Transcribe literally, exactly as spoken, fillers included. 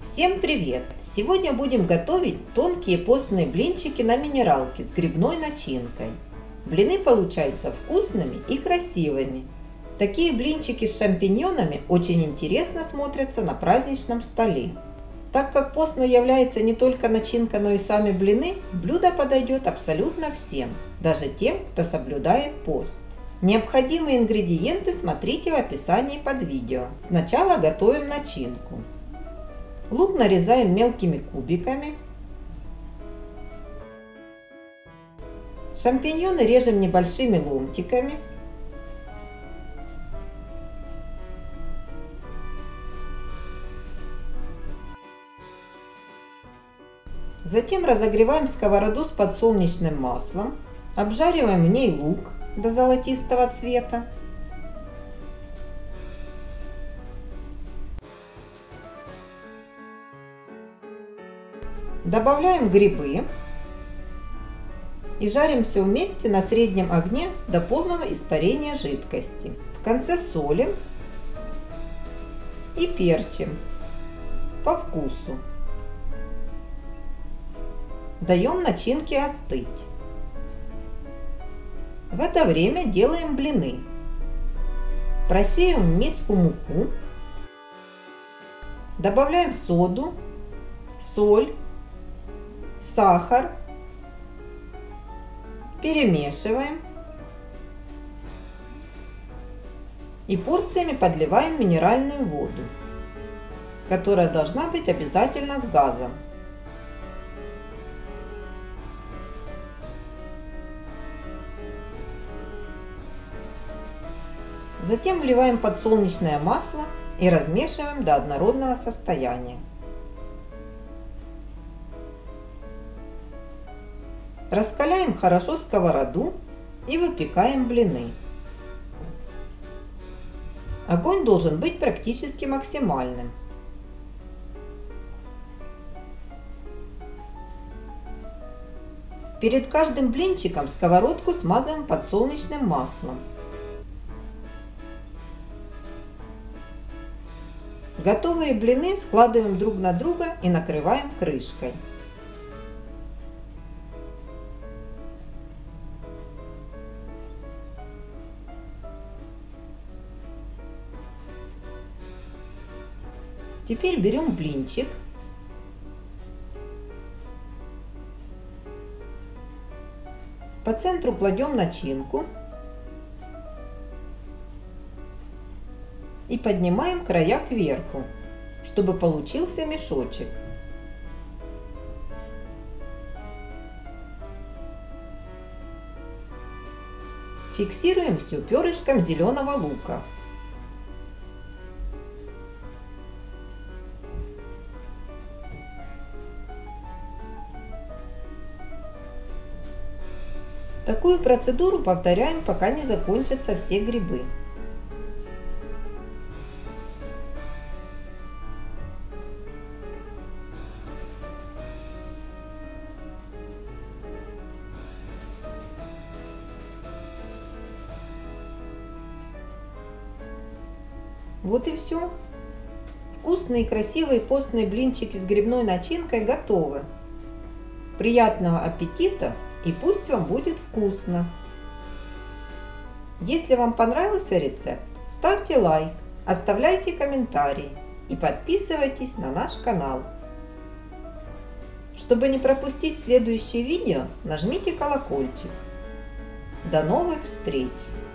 Всем привет! Сегодня будем готовить тонкие постные блинчики на минералке с грибной начинкой. Блины получаются вкусными и красивыми. Такие блинчики с шампиньонами очень интересно смотрятся на праздничном столе. Так как постно является не только начинка, но и сами блины, блюдо подойдет абсолютно всем, даже тем, кто соблюдает пост. Необходимые ингредиенты смотрите в описании под видео. Сначала готовим начинку. Лук нарезаем мелкими кубиками. Шампиньоны режем небольшими ломтиками. Затем разогреваем сковороду с подсолнечным маслом. Обжариваем в ней лук до золотистого цвета. Добавляем грибы и жарим все вместе на среднем огне до полного испарения жидкости. В конце солим и перчим по вкусу. Даем начинке остыть. В это время делаем блины. Просеем в миску муку, добавляем соду, соль, сахар, перемешиваем и порциями подливаем минеральную воду, которая должна быть обязательно с газом. Затем вливаем подсолнечное масло и размешиваем до однородного состояния. Раскаляем хорошо сковороду и выпекаем блины. Огонь должен быть практически максимальным. Перед каждым блинчиком сковородку смазываем подсолнечным маслом. Готовые блины складываем друг на друга и накрываем крышкой. Теперь берем блинчик, по центру кладем начинку и поднимаем края кверху, чтобы получился мешочек. Фиксируем все перышком зеленого лука. Такую процедуру повторяем, пока не закончатся все грибы. Вот и все. Вкусные и красивые постные блинчики с грибной начинкой готовы. Приятного аппетита! И пусть вам будет вкусно! Если вам понравился рецепт, ставьте лайк, оставляйте комментарии и подписывайтесь на наш канал. Чтобы не пропустить следующие видео, нажмите колокольчик. До новых встреч!